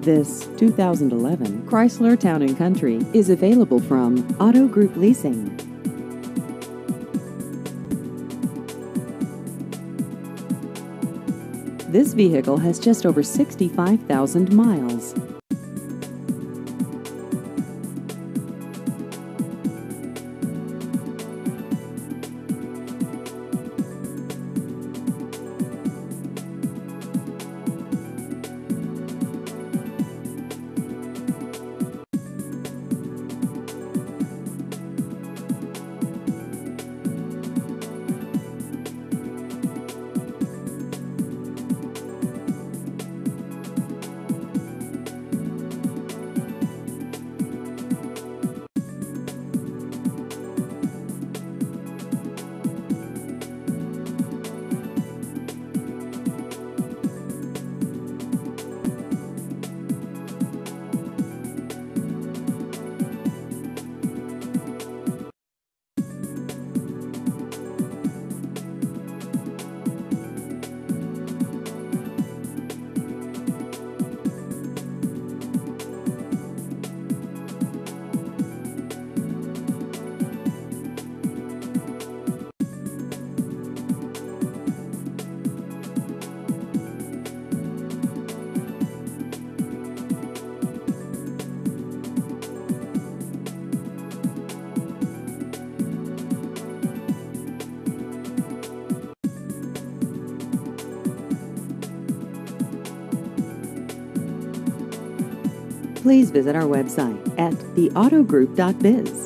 This 2011 Chrysler Town & Country is available from Auto Group Leasing. This vehicle has just over 65,000 miles. Please visit our website at theautogroup.biz.